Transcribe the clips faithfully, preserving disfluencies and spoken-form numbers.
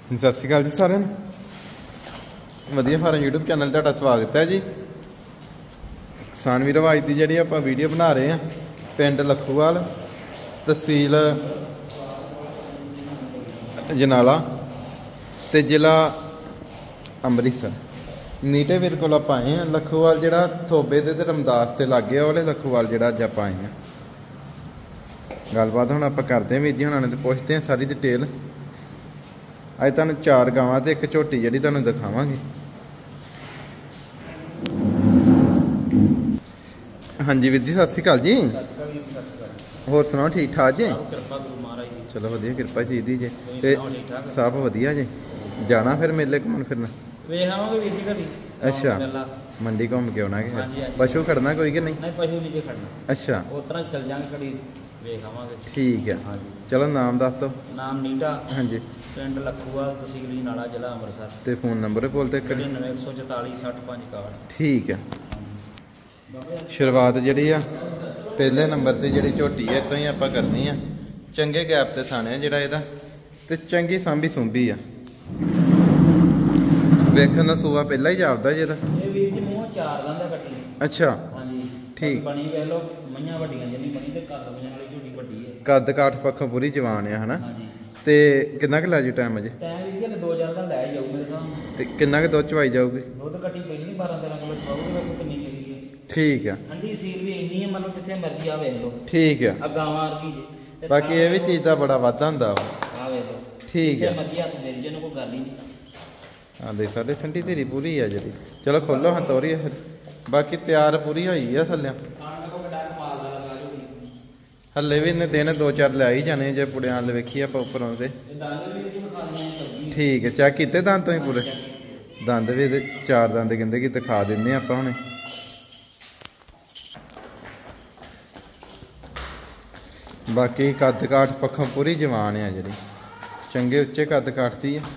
ਸਤਿ ਸ਼੍ਰੀ ਅਕਾਲ ਜੀ ਸਾਰਿਆਂ ਨੂੰ। ਵਧੀਆ ਫਾਰਮ YouTube ਚੈਨਲ ਤੁਹਾਡਾ ਸਵਾਗਤ ਹੈ ਜੀ। ਕਿਸਾਨ ਵੀਰੋ, ਅੱਜ ਦੀ ਜਿਹੜੀ ਆਪਾਂ ਵੀਡੀਓ ਬਣਾ ਰਹੇ ਹਾਂ ਪਿੰਡ ਲੱਖੂਵਾਲ, ਤਹਿਸੀਲ ਜਨਾਲਾ ਤੇ ਜ਼ਿਲ੍ਹਾ ਅੰਮ੍ਰਿਤਸਰ। ਨੀਟੇ ਵੀਰ ਕੋਲ ਆਪਾਂ ਆਏ ਹਾਂ। ਲੱਖੂਵਾਲ ਜਿਹੜਾ ਥੋਬੇ ਦੇ ਤੇ ਰਮਦਾਸ ਤੇ ਲੱਗ ਗਿਆ, ਉਹਲੇ ਲੱਖੂਵਾਲ ਜਿਹੜਾ ਅੱਜ ਆਪਾਂ ਆਏ ਹਾਂ। ਗੱਲਬਾਤ ਹੁਣ ਆਪਾਂ ਕਰਦੇ ਹਾਂ ਵੀਰ ਜੀ ਹੁਣਾਂ ਨੇ, ਤੇ ਪੁੱਛਦੇ ਹਾਂ ਸਾਰੀ ਡਿਟੇਲ। ਅੱਜ ਤੁਹਾਨੂੰ ਚਾਰ ਗਾਵਾਂ ਤੇ ਇੱਕ ਝੋਟੀ ਜਿਹੜੀ ਤੁਹਾਨੂੰ ਦਿਖਾਵਾਂਗੇ। ਹਾਂਜੀ ਵੀਰ ਜੀ, ਸਤਿ ਸ਼੍ਰੀ ਅਕਾਲ ਜੀ। ਹੋਰ ਸੁਣਾਓ, ਠੀਕ ਠਾਕ ਜੀ? ਚਲੋ ਵਧੀਆ, ਕਿਰਪਾ ਚਾਹੀਦੀ ਜੀ। ਤੇ ਸਭ ਵਧੀਆ ਜੀ। ਜਾਣਾ ਫਿਰ ਮੇਲੇ ਘੁੰਮਣ ਫਿਰਨ? ਵੇਖ ਆਵਾਂਗੇ ਵੀਰ ਜੀ ਘੜੀ। ਅੱਛਾ, ਮੰਡੀ ਘੁੰਮ ਕੇ ਆਉਣਾ ਕਿ ਪਸ਼ੂ ਖੜਨਾ ਕੋਈ ਕਿ ਨਹੀਂ? ਨਹੀਂ, ਪਸ਼ੂ ਨਹੀਂ ਜੇ ਖੜਨਾ। ਅੱਛਾ, ਉਸ ਤਰ੍ਹਾਂ ਚੱਲ ਜਾਂਗੇ ਘੜੀ, ਵੇਖ ਆਵਾਂਗੇ। ਠੀਕ ਹੈ, ਹਾਂਜੀ। ਚਲੋ ਨਾਮ ਦੱਸ ਦਿਓ। ਨਾਮ ਨੀਟਾ। ਹਾਂਜੀ। ਪਿੰਡ ਲੱਖੂਵਾਲ, ਤਹਿਸੀਲ ਜਨਾਲਾ, ਜ਼ਿਲ੍ਹਾ ਅੰਮ੍ਰਿਤਸਰ। ਤੇ ਫੋਨ ਨੰਬਰ ਬੋਲ ਤੇ ਨੜਿਨਵੇਂ ਇੱਕ ਸੌ ਚੁਤਾਲੀ ਸੱਠ ਪੰਜ ਇਕਾਹਠ। ਠੀਕ ਹੈ। ਸ਼ੁਰੂਆਤ ਜਿਹੜੀ ਆ ਪਹਿਲੇ ਨੰਬਰ ਤੇ ਜਿਹੜੀ ਝੋਟੀ ਹੈ ਇੱਥੋਂ ਹੀ ਆਪਾਂ ਕਰਨੀ ਆ। ਚੰਗੇ ਗੈਪ ਤੇ ਥਾਣੇ ਆ ਜਿਹੜਾ ਇਹਦਾ, ਤੇ ਚੰਗੀ ਸਾਂਭੀ ਸੁੰਭੀ ਆ। ਵੇਖਣ ਦਾ ਸੂਆ ਪਹਿਲਾਂ ਹੀ ਜਾਪਦਾ ਜੀ ਇਹਦਾ। ਇਹ ਵੀਰ ਜੀ ਮੂੰਹ ਚਾਰ ਦੰਦ ਆ ਕੱਟੀ। ਅੱਛਾ, ਹਾਂਜੀ ਠੀਕ। ਬਣੀ ਵੇਖ ਲਓ, ਮਈਆਂ ਵੱਡੀਆਂ ਜਿੰਨੀ ਬਣੀ ਤੇ ਕੱਦ ਮਈਆਂ ਵਾਲੀ ਝੋਟੀ ਵੱਡੀ ਹੈ। ਕੱਦ ਕਾਠ ਪੱਖੋਂ ਪੂਰੀ ਜਵਾਨ ਆ ਹਨਾ। ਹਾਂਜੀ। ਤੇ ਕਿੰਨਾ ਕੁ ਲੈ ਜੂ ਟਾਈਮ ਅਜੇ? ਟਾਈਮ ਵੀਰ ਜੀ ਦੋ ਹਜ਼ਾਰ ਦਾ ਲੈ ਜਾਊ ਮੇਰੇ ਸਾਹਮਣੇ। ਤੇ ਕਿੰਨਾ ਕੁ ਦੁੱਧ ਚਵਾਈ ਜਾਊਗੀ? ਦੁੱਧ ਕੱਟੀ ਪਹਿਲੀ ਬਾਰਾਂ ਤੇਰਾਂ ਕਿਲੋ ਚਵਾਊਗੀ, ਵੇਖੋ ਕਿੰਨੀ ਚੰਗੀ ਹੈ। ਠੀਕ ਆ। ਠੰਡੀ ਸੀਲ ਵੀ ਇੰਨੀ ਹੈ, ਮਤਲਬ ਜਿੱਥੇ ਮਰਜ਼ੀ ਆ ਵੇਖ ਲਓ। ਠੀਕ ਆ। ਆ ਗਾਵਾਂ ਵਰਗੀ ਜੀ। ਬਾਕੀ ਇਹ ਵੀ ਚੀਜ਼ ਦਾ ਬੜਾ ਵਾਧਾ ਹੁੰਦਾ ਵਾ। ਆ ਵੇਖ ਲਓ। ਠੀਕ ਆ। ਮਰਜ਼ੀ ਹੱਥ ਮੇਰੀ ਜਿਹਨੂੰ ਕੋਈ ਗੱਲ ਹੀ ਨਹੀਂ। ਹਾਂ ਦੇ ਸਾਡੇ ਠੰਡੀ ਧੀਰੀ ਪੂਰੀ ਆ ਜਿਹੜੀ। ਚਲੋ ਖੋਲੋ ਹਾਂ ਤੋਰੀ ਫਿਰ। ਬਾਕੀ ਤਿਆਰ ਪੂਰੀ ਹੋਈ ਆ ਥੱਲੇ। ਹੱਲੇ ਵੀ ਇਹਨੇ ਦਿਨ ਦੋ ਚਾਰ ਲੈ ਹੀ ਜਾਣੇ ਜੇ ਪੁੜਿਆਂ ਵਾਲੇ ਵੇਖੀ ਆਪਾਂ ਉੱਪਰੋਂ ਦੇ। ਠੀਕ ਹੈ, ਚੈੱਕ ਕੀਤੇ ਦੰਦ ਤੋਂ ਹੀ ਪੂਰੇ? ਦੰਦ ਵੀ ਇਹਦੇ ਚਾਰ ਦੰਦ ਕਹਿੰਦੇ ਕਿ ਦਿਖਾ ਦਿੰਦੇ ਆਪਾਂ ਹੁਣੇ। ਬਾਕੀ ਕੱਦ ਕਾਠ ਪੱਖੋਂ ਪੂਰੀ ਜਵਾਨ ਆ ਜਿਹੜੀ, ਚੰਗੇ ਉੱਚੇ ਕੱਦ ਕਾਠਦੀ ਆ।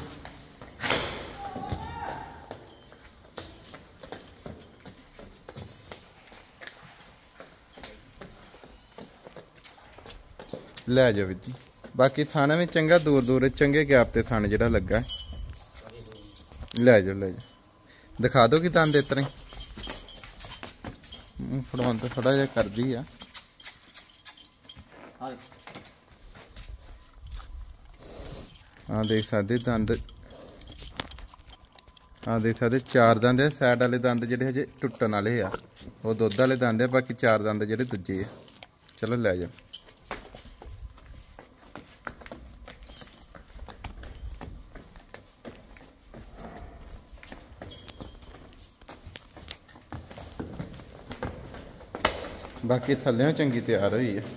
ਲੈ ਜਾਓ ਵੀਰ ਜੀ। ਬਾਕੀ ਥਾਣਾ ਵੀ ਚੰਗਾ ਦੂਰ ਦੂਰ ਚੰਗੇ ਗੈਪ ਤੇ ਥਾਣਾ ਜਿਹੜਾ ਲੱਗਾ। ਲੈ ਜਾਓ ਲੈ ਜਾਓ। ਦਿਖਾ ਦੋ ਕਿ ਦੰਦ ਇਸ ਤਰ੍ਹਾਂ ਹੀ ਫੜਾਉਣ ਤੇ ਥੋੜਾ ਜਿਹਾ ਕਰਦੀ ਆ। ਹਾਂ ਦੇਖ ਸਕਦੇ ਦੰਦ, ਹਾਂ ਦੇਖ ਸਕਦੇ ਚਾਰ ਦੰਦ ਆ। ਸਾਈਡ ਵਾਲੇ ਦੰਦ ਜਿਹੜੇ ਹਜੇ ਟੁੱਟਣ ਵਾਲੇ ਆ, ਉਹ ਦੁੱਧ ਵਾਲੇ ਦੰਦ ਆ। ਬਾਕੀ ਚਾਰ ਦੰਦ ਜਿਹੜੇ ਦੂਜੇ ਆ। ਚਲੋ ਲੈ ਜਾਓ। ਬਾਕੀ ਥੱਲਿਓਂ ਚੰਗੀ ਤਿਆਰ ਹੋਈ ਹੈ।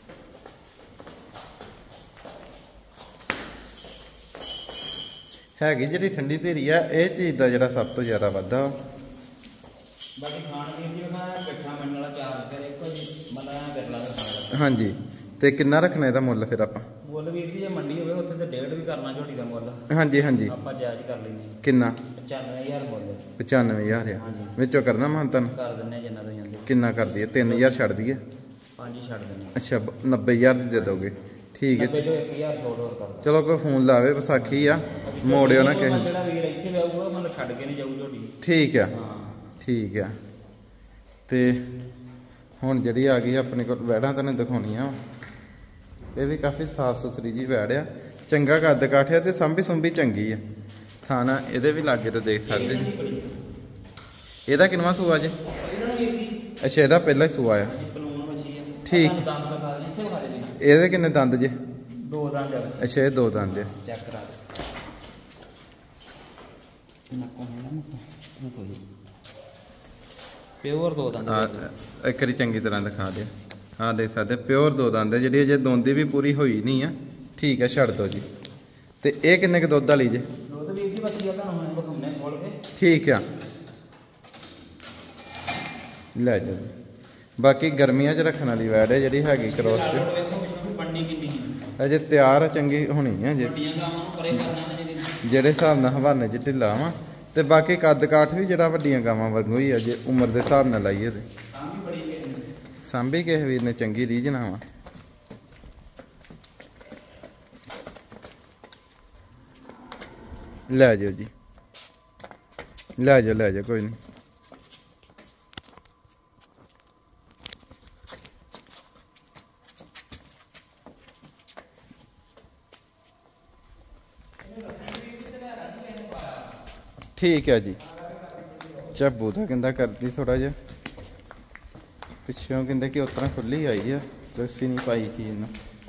ਹੈਗੀ ਜਿਹੜੀ ਠੰਡੀ ਧੀਰੀ ਆ, ਇਹ ਚੀਜ਼ ਦਾ ਜਿਹੜਾ ਸਭ ਤੋਂ ਜ਼ਿਆਦਾ ਵਾਧਾ। ਬਾਕੀ ਖਾਣ ਪੀਣ ਦੀ ਉਹਨਾਂ ਇਕੱਠਾ ਮੰਨ ਵਾਲਾ ਚਾਰਜ ਕਰੇ ਇੱਕੋ ਜੀ ਮਤਲਬ ਬਿਰਲਾ ਦਾ ਖਾਣਾ। ਹਾਂਜੀ। ਤੇ ਕਿੰਨਾ ਰੱਖਣਾ ਇਹਦਾ ਮੁੱਲ ਫਿਰ ਆਪਾਂ? ਮੁੱਲ ਵੀਰ ਜੀ ਜੇ ਮੰਡੀ ਹੋਵੇ ਉੱਥੇ ਤੇ ਡੇਢ ਵੀ ਕਰਨਾ ਝੋਟੀ ਦਾ ਮੁੱਲ। ਹਾਂਜੀ ਹਾਂਜੀ, ਆਪਾਂ ਜਾਇਜ਼ ਕਰ ਲੈਂਦੇ ਹਾਂ। ਕਿੰਨਾ? ਪਚਾਨਵੇਂ ਹਜ਼ਾਰ ਮੁੱਲ। ਪਚਾਨਵੇਂ ਹਜ਼ਾਰ ਆ। ਵਿੱਚੋਂ ਕਰਨਾ ਮਾਨਤਾਨ? ਕਰ ਦਿੰਦੇ ਜਿੰਨਾ ਤੋਂ ਜਾਂਦੇ। ਕਿੰਨਾ ਕਰ ਦਈਏ? ਤਿੰਨ ਹਜ਼ਾਰ ਛੱਡ ਦਈਏ? ਪੰਜ ਹੀ ਛੱਡ ਦਿੰਦੇ। ਅੱਛਾ, ਨੱਬੇ ਹਜ਼ਾਰ ਦੀ ਦੇ ਦੋਗੇ? ਠੀਕ ਹੈ। ਚਲੋ ਕੋਈ ਫੋਨ ਲਾਵੇ, ਵਿਸਾਖੀ ਆ, ਮੋੜਿਓ ਨਾ ਕਿਸੇ। ਜਿਹੜਾ ਵੀਰ ਇੱਥੇ ਆਊਗਾ ਮਤਲਬ ਛੱਡ ਕੇ ਨਹੀਂ ਜਾਊ ਝੋਟੀ। ਠੀਕ ਆ ਠੀਕ ਆ। ਤੇ ਹੁਣ ਜਿਹੜੀ ਆ ਗਈ ਆਪਣੇ ਕੋਲ ਵੈੜਾਂ ਤੁਹਾਨੂੰ ਦਿਖਾਉਣੀਆਂ। ਇਹ ਵੀ ਕਾਫੀ ਸਾਫ ਸੁਥਰੀ ਜੀ ਵੈੜ ਆ, ਚੰਗਾ ਕੱਦ ਕਾਠ ਆ ਤੇ ਸਾਂਭੀ ਸੁੰਭੀ ਚੰਗੀ ਆ। ਥਾਣਾ ਇਹਦੇ ਵੀ ਲਾਗੇ ਤੇ ਦੇਖ ਸਕਦੇ ਜੀ। ਇਹਦਾ ਕਿੰਨਵਾਂ ਸੂਆ ਜੇ? ਅੱਛਾ, ਇਹਦਾ ਪਹਿਲਾ ਹੀ ਸੂਆ ਆ। ਠੀਕ। ਇਹਦੇ ਕਿੰਨੇ ਦੰਦ ਜੇ? ਦੋ ਦੰਦ। ਅੱਛਾ, ਇਹ ਦੋ ਦੰਦ ਆ। ਚੈੱਕ ਕਰਾ ਦੇ। ਪਿਓਰ ਦੋ ਦੰਦ। ਇੱਕ ਵਾਰੀ ਚੰਗੀ ਤਰ੍ਹਾਂ ਦਿਖਾ ਦੇ। ਹਾਂ ਦੇਖ ਸਕਦੇ ਪਿਓਰ ਦੋ ਦੰਦ ਜਿਹੜੀ ਅਜੇ ਦੋਂਦੀ ਵੀ ਪੂਰੀ ਹੋਈ ਨਹੀਂ ਆ। ਠੀਕ ਹੈ, ਛੱਡ ਦੋ ਜੀ। ਤੇ ਇਹ ਕਿੰਨੇ ਕੁ ਦੁੱਧ ਵਾਲੀ ਜੇ? ਦੁੱਧ ਵੀਰ ਜੀ ਬੱਚੀ ਆ, ਤੁਹਾਨੂੰ ਵਿਖਾਉਣੇ ਖੋਲ ਕੇ। ਠੀਕ ਆ, ਲੈ ਜਾਓ। ਬਾਕੀ ਗਰਮੀਆਂ 'ਚ ਰੱਖਣ ਵਾਲੀ ਵੈੜ ਹੈ ਜਿਹੜੀ ਹੈਗੀ ਕ੍ਰੋਸ 'ਚ। ਅਜੇ ਤਿਆਰ ਚੰਗੀ ਹੋਣੀ ਆ ਜੇ ਜਿਹੜੇ ਹਿਸਾਬ ਨਾਲ ਹਵਾਨੇ 'ਚ ਢਿੱਲਾ ਵਾ। ਤੇ ਬਾਕੀ ਕੱਦ ਕਾਠ ਵੀ ਜਿਹੜਾ ਵੱਡੀਆਂ ਗਾਵਾਂ ਵਾਂਗੂ ਹੀ ਆ ਜੇ ਉਮਰ ਦੇ ਹਿਸਾਬ ਨਾਲ ਲਾਈਏ ਤੇ। ਸਾਂਭੀ ਕਿਸੇ ਵੀਰ ਨੇ ਚੰਗੀ ਰੀਝਣਾ ਵਾ। ਲੈ ਜਾਓ ਜੀ, ਲੈ ਜਾਓ ਲੈ ਜਾਓ, ਕੋਈ ਨਹੀਂ। ਠੀਕ ਹੈ ਜੀ। ਝੱਬੂ ਦਾ ਕਹਿੰਦਾ ਕਰਦੀ ਥੋੜਾ ਜਿਹਾ, ਪਿੱਛੋਂ ਕਹਿੰਦੇ ਕਿ ਉਸ ਤਰ੍ਹਾਂ ਖੁੱਲੀ ਆਈ ਆ, ਰੱਸੀ ਨਹੀਂ ਪਾਈ ਕੀ ਇਹਨੂੰ।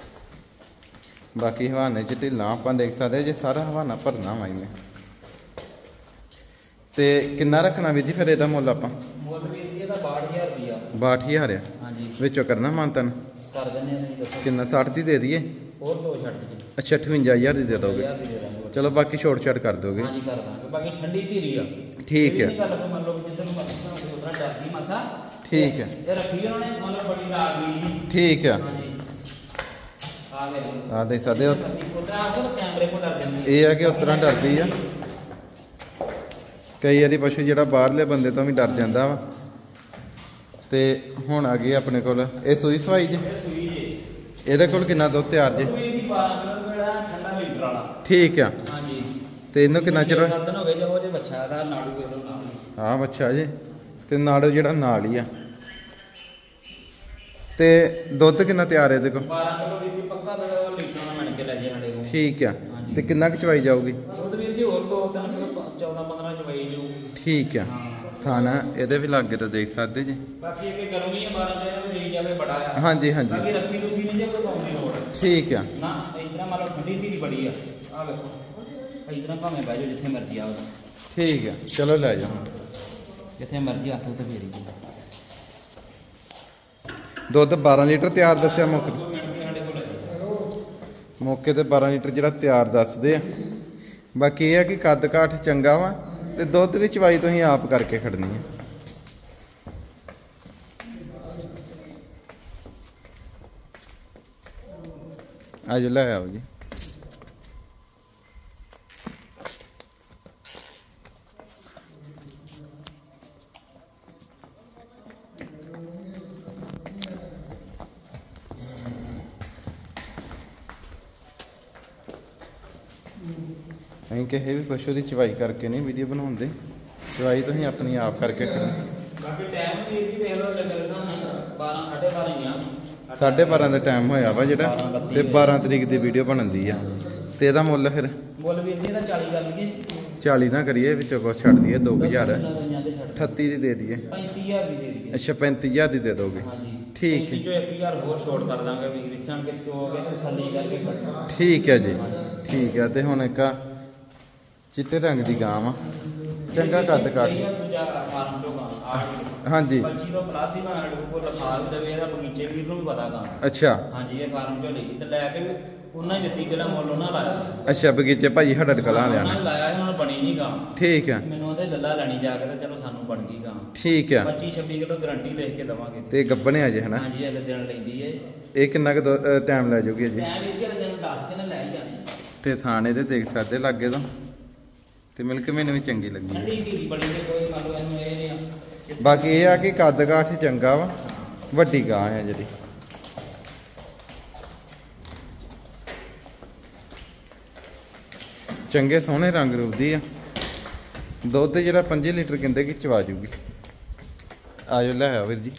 ਬਾਕੀ ਹਵਾਨੇ ਚ ਢਿੱਲਾਂ ਆਪਾਂ ਦੇਖ ਸਕਦੇ ਜੇ ਸਾਰਾ ਹਵਾਨਾ ਭਰਨਾ ਵਾ ਇਹਨੇ। ਤੇ ਕਿੰਨਾ ਰੱਖਣਾ ਵੀਰ ਜੀ ਫਿਰ ਇਹਦਾ ਮੁੱਲ ਆਪਾਂ? ਮੁੱਲ ਵੀਰ ਜੀ ਇਹਦਾ ਬਾਹਠ ਹਜ਼ਾਰ ਰੁਪਇਆ। ਬਾਹਠ ਹਜ਼ਾਰ ਆ? ਹਾਂਜੀ। ਵਿੱਚੋਂ ਕਰਨਾ ਮਾਨਤਨ? ਕਰ ਦਿੰਦੇ ਆ ਜੀ। ਕਿੰਨਾ? ਸੱਠ ਦੀ ਦੇ ਦਈਏ? ਹੋਰ ਦੋ ਛੱਡ ਦਈਏ। ਅੱਛਾ ਅਠਵੰਜਾ ਹਜ਼ਾਰ ਦੀ ਦੇ ਦੋਗੇ? ਚਲੋ ਬਾਕੀ ਛੋਟ ਛਾਟ ਕਰ ਦੋਗੇ? ਹਾਂਜੀ ਕਰ ਦਾਂਗੇ। ਬਾਕੀ ਠੰਡੀ ਧੀਰੀ ਆ। ਠੀਕ ਹੈ। ਮੰਨ ਲਓ ਜਿੱਦਾਂ ਨੂੰ ਮਰਜ਼ੀ ਉਤਰਾ ਡਰਦੀ ਮਸਾ। ਠੀਕ ਹੈ। ਇਹ ਰੱਖੀ ਉਹਨਾਂ ਨੇ ਮਤਲਬ ਬੜੀ ਰਾਗ ਗਈ। ਠੀਕ ਆ। ਹਾਂਜੀ ਆ ਗਏ ਆ ਦੇਖ ਸਕਦੇ ਹੋ, ਕੈਮਰੇ ਕੋਲ ਡਰ ਜਾਂਦੀ। ਇਹ ਆ ਕਿ ਉਸ ਤਰ੍ਹਾਂ ਡਰਦੀ ਆ। ਕਈ ਵਾਰੀ ਪਸ਼ੂ ਜਿਹੜਾ ਬਾਹਰਲੇ ਬੰਦੇ ਤੋਂ ਵੀ ਡਰ ਜਾਂਦਾ ਵਾ। ਤੇ ਹੁਣ ਆ ਗਈ ਆਪਣੇ ਕੋਲ ਇਹ ਸੂਈ ਸਵਾਈ ਜੀ। ਇਹਦੇ ਕੋਲ ਕਿੰਨਾ ਦੁੱਧ ਤਿਆਰ ਜੀ? ਠੀਕ ਆ। ਹਾਂਜੀ। ਤੇ ਇਹਨੂੰ ਕਿੰਨਾ ਚਿਰ? ਸੱਤ ਦਿਨ ਹੋ ਗਏ ਜੋ ਜੇ ਬੱਚਾ ਦਾ ਨਾੜੂ ਵੇਖ ਲਓ ਨਾਲ। ਹਾਂ ਬੱਚਾ ਜੀ, ਤੇ ਨਾੜੂ ਜਿਹੜਾ ਨਾਲ ਹੀ ਆ। ਤੇ ਦੁੱਧ ਕਿੰਨਾ ਤਿਆਰ ਹੈ ਇਹਦੇ ਕੋਲ? ਬਾਰਾਂ ਕਿਲੋ ਵੀ ਪੱਕਾ ਲੀਟਰ ਨਾਲ ਮਿਣ ਕੇ ਲੈ ਜੇ ਸਾਡੇ ਕੋਲ। ਠੀਕ ਆ। ਤੇ ਕਿੰਨਾ ਕੁ ਚਵਾਈ ਜਾਊਗੀ? ਦੁੱਧ ਵੀਰ ਜੀ ਹੋਰ ਦੋ ਤਿੰਨ ਕਿਲੋ ਚੌਦਾਂ ਪੰਦਰਾਂ ਚਵਾਈ ਜਾਊਗੀ। ਠੀਕ ਆ। ਥਾਣਾ ਇਹਦੇ ਵੀ ਲਾਗੇ ਤਾਂ ਦੇਖ ਸਕਦੇ ਜੀ। ਬਾਕੀ ਇਹ ਗਰਮੀ ਹੈ ਬਾਰਾਂ ਦਿਨ ਵੀ ਜਾਵੇ ਬੜਾ ਆ। ਹਾਂਜੀ ਹਾਂਜੀ। ਬਾਕੀ ਰੱਸੀ ਰੁਸੀ ਨਹੀਂ ਜੇ ਕੋਈ ਪਾਉਣ ਦੀ ਲੋੜ। ਠੀਕ ਆ। ਨਾ ਇਤਨਾ ਮਤਲਬ ਠੰਡੀ ਧੀਰੀ ਬੜੀ ਆ। ਆ ਵੇਖੋ ਇਤਨਾ ਭਾਵੇਂ ਬਹਿ ਜਾਓ ਜਿੱਥੇ ਮਰਜ਼ੀ ਆਓ। ਠੀਕ ਆ, ਚਲੋ ਲੈ ਜਾਓ ਜਿੱਥੇ ਮਰਜ਼ੀ ਆਖੋ ਤੇ ਫੇਰੀ ਜੀ। ਦੁੱਧ ਬਾਰਾਂ ਲੀਟਰ ਤਿਆਰ ਦੱਸਿਆ ਮੌਕੇ ਮੌਕੇ ਤੇ ਬਾਰਾਂ ਲੀਟਰ ਜਿਹੜਾ ਤਿਆਰ ਦੱਸਦੇ ਆ। ਬਾਕੀ ਇਹ ਆ ਕਿ ਕੱਦ ਕਾਠ ਚੰਗਾ ਵਾ ਤੇ ਦੁੱਧ ਦੀ ਚਵਾਈ ਤੁਸੀਂ ਆਪ ਕਰਕੇ ਖੜਨੀ ਹੈ। ਆਜੋ ਲੈ ਆਓ ਜੀ। ਅਸੀਂ ਕਿਸੇ ਵੀ ਪਸ਼ੂ ਦੀ ਚਵਾਈ ਕਰਕੇ ਨਹੀਂ ਵੀਡੀਓ ਬਣਾਉਂਦੇ। ਚਵਾਈ ਤੁਸੀਂ ਆਪਣੀ ਆਪ ਕਰਕੇ ਕਰਨੀ। ਬਾਕੀ ਟਾਈਮ ਵੀ ਇਹ ਵੇਖ ਲਓ ਲੱਗਦਾ ਸਾਨੂੰ ਬਾਰਾਂ ਸਾਢੇ ਬਾਰਾਂ ਹੀ ਆ। ਸਾਢੇ ਬਾਰਾਂ ਦਾ ਟਾਈਮ ਹੋਇਆ ਵਾ ਜਿਹੜਾ, ਤੇ ਬਾਰਾਂ ਤਰੀਕ ਦੀ ਵੀਡੀਓ ਬਣਦੀ ਆ। ਤੇ ਇਹਦਾ ਮੁੱਲ ਫਿਰ? ਮੁੱਲ ਵੀਰ ਜੀ ਇਹਦਾ ਚਾਲੀ ਕਰ ਲਈਏ। ਚਾਲੀ ਨਾ ਕਰੀਏ, ਵਿੱਚੋਂ ਕੁਛ ਛੱਡ ਦਈਏ ਦੋ ਹਜ਼ਾਰ। ਅਠੱਤੀ ਦੀ ਦੇ ਦਈਏ। ਪੈਂਤੀ ਹਜ਼ਾਰ ਦੀ ਦੇ ਦਈਏ। ਅੱਛਾ ਪੈਂਤੀ ਹਜ਼ਾਰ ਦੀ ਦੇ ਦੋਗੇ? ਹਾਂਜੀ ਠੀਕ ਹੈ। ਜੋ ਇੱਕ ਹਜ਼ਾਰ ਹੋਰ ਛੋਟ ਕਰ ਦਾਂਗੇ ਵੀਰ ਜੀ ਸਾਨ ਕੇ ਤੋਂ ਹੋ ਗਿਆ ਤਸੱਲੀ ਕਰਕੇ। ਠੀਕ ਹੈ ਜੀ, ਠੀਕ ਹੈ। ਤੇ ਹੁਣ ਇੱਕ ਚਿੱਟੇ ਰੰਗ ਦੀ ਗਾਂ ਵਾ, ਚੰਗਾ ਕੱਦ ਕਾਠ। ਹਾਂਜੀ ਪੱਚੀ ਤੋਂ ਪਲੱਸ ਹੀ ਮੈਂ ਕੋ ਲਿਖਾ ਵੀ ਦੇਵੇ ਇਹਦਾ ਬਗੀਚੇ ਵੀਰ ਨੂੰ ਵੀ ਪਤਾ ਗਾ। ਅੱਛਾ ਹਾਂਜੀ ਇਹ ਫਾਰਮ ਚੋਂ ਲਈ ਤੇ ਲੈ ਕੇ ਵੀ ਉਹਨਾਂ ਹੀ ਦਿੱਤੀ ਜਿਹੜਾ ਮੁੱਲ ਉਹਨਾਂ ਲਾਇਆ। ਅੱਛਾ ਬਗੀਚੇ ਭਾਜੀ ਹੱਡੜ ਕਲਾਂ ਲਿਆ ਉਹਨਾਂ ਨੇ ਲਾਇਆ ਸੀ, ਉਹਨਾਂ ਨੂੰ ਬਣੀ ਨਹੀਂ ਗਾ। ਠੀਕ ਹੈ। ਮੈਨੂੰ ਉਹਦੇ ਲੱਲਾ ਲੈਣੀ ਜਾ ਕੇ ਤੇ ਚਲੋ ਸਾਨੂੰ ਬਣ ਗਈ ਗਾ। ਠੀਕ ਹੈ। ਪੱਚੀ ਛੱਬੀ ਕਿਲੋ ਗਾਰੰਟੀ ਲਿਖ ਕੇ ਦਵਾਂਗੇ। ਤੇ ਗੱਬਣੇ ਆ ਜੇ ਹਨਾ? ਹਾਂਜੀ ਇਹ ਦਿਨ ਲੈਂਦੀ ਏ। ਇਹ ਕਿੰਨਾ ਕੁ ਟਾਈਮ ਲੈ ਜਾਊਗੀ ਜੀ? ਟਾਈਮ ਇਹ ਕਿ ਦਿਨ ਦੱਸ ਕੇ ਨਾ ਲੈ ਜਾਣੀ। ਤੇ ਥਾਣੇ ਤੇ ਦੇਖ ਸਕਦੇ ਲੱਗੇ ਤੋਂ, ਤੇ ਮਿਲਕ ਮੈਨੂੰ ਵੀ ਚੰਗੀ ਲੱਗੀ। ਠੰਡੀ ਢੀਲੀ ਬਣੀ ਤੇ ਕੋਈ ਮੰਨ ਲਓ ਇਹਨੂੰ ਇਹ ਨਹੀਂ। ਬਾਕੀ ਇਹ ਆ ਕਿ ਕੱਦ ਕਾਠ ਚੰਗਾ ਵਾ, ਵੱਡੀ ਗਾਂ ਆ ਜਿਹੜੀ। ਚੰਗੇ ਸੋਹਣੇ ਰੰਗ ਰੂਪ ਦੀ ਆ। ਦੁੱਧ ਜਿਹੜਾ ਪੰਜੀ ਲੀਟਰ ਕਹਿੰਦੇ ਕਿ ਚਵਾ ਜੂਗੀ। ਆਜੋ ਲੈ ਆਓ ਵੀਰ ਜੀ।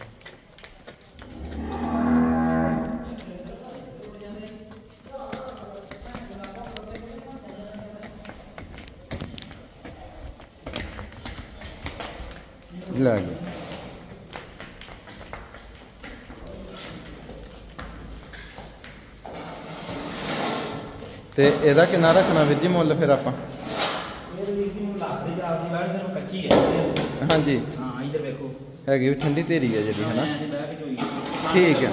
ਲੈ ਗਏ। ਤੇ ਇਹਦਾ ਕਿੰਨਾ ਰੱਖਣਾ ਵੀਰ ਜੀ ਮੁੱਲ ਫਿਰ ਆਪਾਂ? ਹਾਂਜੀ ਹਾਂ ਇਧਰ ਵੇਖੋ ਹੈਗੀ ਵੀ ਠੰਡੀ ਧੀਰੀ ਹੈ ਜਿਹੜੀ ਹਨਾ? ਠੀਕ ਹੈ।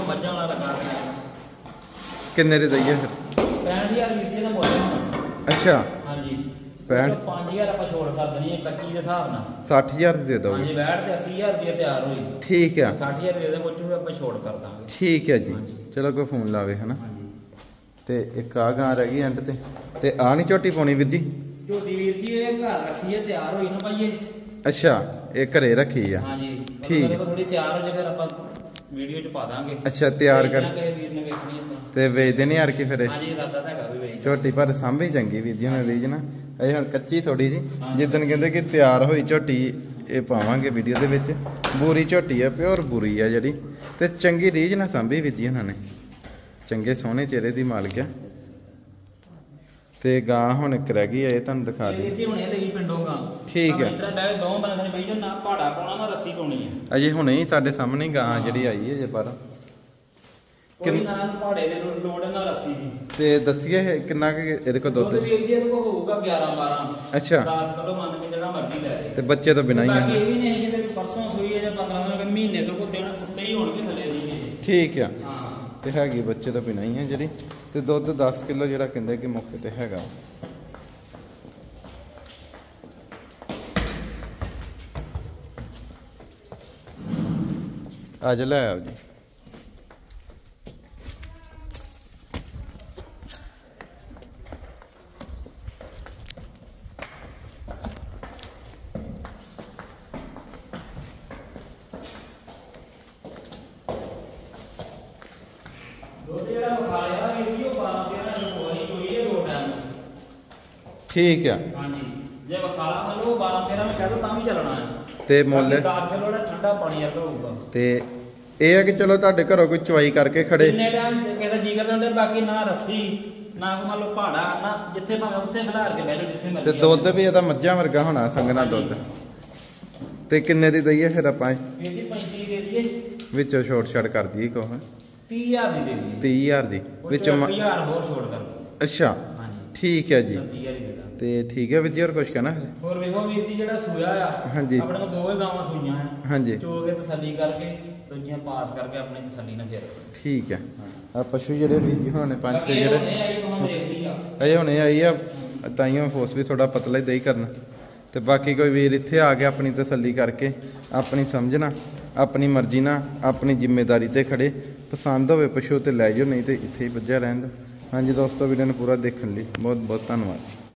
ਕਿੰਨੇ ਦੇ ਦਈਏ ਫਿਰ? ਪੈਂਹਠ ਹਜ਼ਾਰ ਵੀਰ ਜੀ ਦਾ ਮੁੱਲ। ਅੱਛਾ ਹਾਂਜੀ ਪੈਂਹਠ। ਪੰਜ ਹਜ਼ਾਰ ਆਪਾਂ ਛੋੜ ਕਰ ਦੇਣੀ ਹੈ ਕੱਚੀ ਦੇ ਹਿਸਾਬ ਨਾਲ। ਸੱਠ ਹਜ਼ਾਰ ਦੀ ਦੇ ਦੋਗੇ? ਹਾਂਜੀ ਬੈਠ ਤੇ ਅੱਸੀ ਹਜ਼ਾਰ ਦੀ ਤਿਆਰ ਹੋਈ। ਠੀਕ ਹੈ। ਸੱਠ ਹਜ਼ਾਰ ਦੇ ਦੇ ਕੁਝ ਵੀ ਆਪਾਂ ਛੋੜ ਕਰ ਦਾਂਗੇ। ਠੀਕ ਹੈ ਜੀ। ਚਲੋ ਕੋਈ ਫੋਨ ਲਾਵੇ ਹਨਾ? ਤੇ ਇੱਕ ਆ ਗਾਂ ਰਹਿ ਗਈ ਐਂਡ ਤੇ। ਤੇ ਆ ਨਹੀਂ ਝੋਟੀ ਪਾਉਣੀ ਵੀਰ ਜੀ? ਝੋਟੀ ਵੀਰ ਜੀ ਇਹ ਘਰ ਰੱਖੀ ਹੈ ਤਿਆਰ ਹੋਈ ਨਾ ਭਾਈਏ। ਅੱਛਾ ਇਹ ਘਰੇ ਰੱਖੀ ਆ? ਹਾਂਜੀ ਠੀਕ ਹੈ। ਥੋੜੀ ਤਿਆਰ ਹੋ ਜੇ ਫਿਰ ਆਪਾਂ ਵੀਡੀਓ ਚ ਪਾ ਦਾਂਗੇ। ਅੱਛਾ ਤਿਆਰ ਕਰ ਵੀਰ ਨੇ ਵੇਖਣੀ ਹੈ ਤੇ ਵੇਚਦੇ ਨਹੀਂ ਯਾਰ ਕਿ ਫਿਰ? ਹਾਂਜੀ ਇਰਾਦਾ ਤਾਂ ਹੈਗਾ ਵੀ ਵੇਚ ਝੋਟੀ ਪਰ ਸਾਂਭੀ ਚੰਗੀ ਵੀਰ ਜੀ ਹੁਣ ਰੀਜ ਨਾ ਇਹ ਹੁਣ ਕੱਚੀ ਥੋੜੀ ਜੀ ਜਿੱਦਣ ਕਹਿੰਦੇ ਕਿ ਤਿਆਰ ਹੋਈ ਝੋਟੀ ਇਹ ਪਾਵਾਂਗੇ ਵੀਡੀਓ ਦੇ ਵਿੱਚ। ਬੂਰੀ ਝੋਟੀ ਆ ਪਿਓਰ ਬੂਰੀ ਆ ਜਿਹੜੀ ਤੇ ਚੰਗੀ ਰੀਜ ਨਾ ਸਾਂਭੀ ਵੀਰ ਜੀ ਉਹਨਾਂ ਨੇ ਚੰਗੇ ਸੋਹਣੇ ਚਿਹਰੇ ਦੀ ਮਾਲਕ ਆ ਤੇ ਗਾਂ ਹੁਣ ਇੱਕ ਰਹਿ ਗਈ ਇਹ ਤੁਹਾਨੂੰ ਦਿਖਾ ਦੇ ਇਹ ਹੁਣੇ ਲਈ ਪਿੰਡੋਂ ਗਾਂ ਠੀਕ ਹੈ ਇਤਰਾ ਡਾਇ ਦੋ ਬੰਦੇ ਨੇ ਬਈ ਨਾ ਪਹਾੜਾ ਪਾਉਣਾ ਨਾ ਰੱਸੀ ਪਾਉਣੀ ਹੈ ਅਜੇ ਹੁਣੇ ਹੀ ਸਾਡੇ ਸਾਹਮਣੇ ਗਾਂ ਜਿਹੜੀ ਆਈ ਹੈ ਜੇ ਪਰ ਕੋਈ ਨਾ ਪਹਾੜੇ ਦੇ ਲੋੜ ਨਾ ਰੱਸੀ ਦੀ ਤੇ ਦੱਸੀਏ ਕਿੰਨਾ ਕਿ ਇਹਦੇ ਕੋਲ ਦੁੱਧ ਵੀ ਇਹਦੇ ਕੋਲ ਹੋਊਗਾ ਗਿਆਰਾਂ ਬਾਰਾਂ ਅੱਛਾ ਦਸ ਕਿਲੋ ਮੰਨ ਕੇ ਜਿਹੜਾ ਮਰਜ਼ੀ ਲੈ ਲੈ ਤੇ ਬੱਚੇ ਤੋਂ ਬਿਨਾਂ ਹੀ ਬਾਕੀ ਇਹ ਵੀ ਨਹੀਂ ਜਿਹਦੇ ਪਰਸੋਂ ਸੂਈ ਹੈ ਜਾਂ ਪੰਦਰਾਂ ਦਿਨ ਮਹੀਨੇ ਤੋਂ ਕੋ ਦੇਣਾ ਕੁੱਤੇ ਹੀ ਹੋਣਗੇ ਥੱਲੇ ਦੀ ਠੀਕ ਆ ਹਾਂ ਤੇ ਹੈਗੀ ਬੱਚੇ ਤੋਂ ਬਿਨਾਂ ਹੀ ਹੈ ਜਿਹੜੀ ਤੇ ਦੁੱਧ ਦਸ ਕਿਲੋ ਜਿਹੜਾ ਕਹਿੰਦੇ ਕਿ ਮੌਕੇ ਤੇ ਹੈਗਾ ਅੱਜ ਲੈ ਆਓ ਜੀ ਠੀਕ ਆ ਹਾਂਜੀ ਜੇ ਵਖਾਲਾ ਮੰਨ ਲਓ ਬਾਰਾਂ ਤੇਰਾਂ ਨੂੰ ਕਹਿ ਦੋ ਤਾਂ ਵੀ ਚੱਲਣਾ ਹੈ ਤੇ ਮੁੱਲ ਦਸ ਕਿਲੋ ਦਾ ਠੰਡਾ ਪਾਣੀ ਵਰਗਾ ਹੋਊਗਾ ਤੇ ਇਹ ਹੈ ਕਿ ਚਲੋ ਤੁਹਾਡੇ ਘਰੋਂ ਕੋਈ ਚਵਾਈ ਕਰਕੇ ਖੜੇ ਜਿੰਨੇ ਟਾਈਮ ਕਿਸੇ ਦਾ ਜੀ ਕਰਦਾ ਹੁੰਦਾ ਬਾਕੀ ਨਾ ਰੱਸੀ ਨਾ ਕੋ ਮੰਨ ਲਓ ਪਹਾੜਾ ਨਾ ਜਿੱਥੇ ਭਾਵੇਂ ਉੱਥੇ ਖਿਲਾਰ ਕੇ ਬਹਿ ਜਾਓ ਜਿੱਥੇ ਮਰਜ਼ੀ ਤੇ ਦੁੱਧ ਵੀ ਇਹਦਾ ਮੱਝਾਂ ਵਰਗਾ ਹੋਣਾ ਸੰਗਣਾ ਦੁੱਧ ਤੇ ਕਿੰਨੇ ਦੀ ਦਈਏ ਫਿਰ ਆਪਾਂ ਇਹਦੀ ਪੈਂਤੀ ਦੇ ਦਈਏ ਵਿੱਚੋਂ ਛੋਟ ਛੜ ਕਰ ਦਈਏ ਕੋ ਤੀਹ ਹਜ਼ਾਰ ਦੀ ਦੇ ਦਈਏ ਤੀਹ ਹਜ਼ਾਰ ਦੀ ਵਿੱਚੋਂ ਤੀਹ ਹਜ਼ਾਰ ਹੋਰ ਛੋੜ ਕਰ ਦਿਓ ਅੱਛਾ ਹਾਂਜੀ ਠੀਕ ਹੈ ਜੀ ਤੀਹ ਹਜ਼ਾਰ ਹੀ ਦੇ ਦਾਂ ਤੇ ਠੀਕ ਹੈ ਵੀਰ ਜੀ ਹੋਰ ਕੁਝ ਕਹਿਣਾ ਹੋਰ ਵੇਖੋ ਵੀਰ ਜੀ ਜਿਹੜਾ ਸੂਆ ਆ ਹਾਂਜੀ ਆਪਣੇ ਕੋਲ ਦੋ ਹੀ ਗਾਵਾਂ ਸੂਈਆਂ ਆ ਹਾਂਜੀ ਚੋ ਕੇ ਤਸੱਲੀ ਕਰਕੇ ਦੂਜੀਆਂ ਪਾਸ ਕਰਕੇ ਆਪਣੀ ਤਸੱਲੀ ਨਾਲ ਫਿਰ ਠੀਕ ਹੈ ਆ ਪਸ਼ੂ ਜਿਹੜੇ ਵੀਰ ਜੀ ਹੋਣੇ ਪੰਜ ਛੇ ਬਾਕੀ ਜਿਹੜੇ ਇਹ ਆਈ ਤੁਹਾਨੂੰ ਵੇਖ ਲਈ ਆ ਇਹ ਹੁਣੇ ਆਈ ਆ ਤਾਈਓ ਫੋਰਸ ਵੀ ਥੋੜਾ ਪਤਲਾ ਹੀ ਦਈ ਕਰਨਾ ਤੇ ਬਾਕੀ ਕੋਈ ਵੀਰ ਇੱਥੇ ਆ ਕੇ ਆਪਣੀ ਤਸੱਲੀ ਕਰਕੇ ਆਪਣੀ ਸਮਝਣਾ ਆਪਣੀ ਮਰਜ਼ੀ ਨਾਲ ਆਪਣੀ ਜ਼ਿੰਮੇਵਾਰੀ ਤੇ ਖੜੇ ਪਸੰਦ ਹੋਵੇ ਪਸ਼ੂ ਤੇ ਲੈ ਜਾਓ ਨਹੀਂ ਤੇ ਇੱਥੇ ਹੀ ਵੱਜਿਆ ਰਹਿਣ ਦਿਓ ਹਾਂਜੀ ਦੋਸਤੋ ਵੀਡੀਓ ਨੂੰ ਪੂਰਾ ਦੇਖਣ ਲਈ ਬਹੁਤ ਬਹੁਤ ਧੰਨਵਾਦ।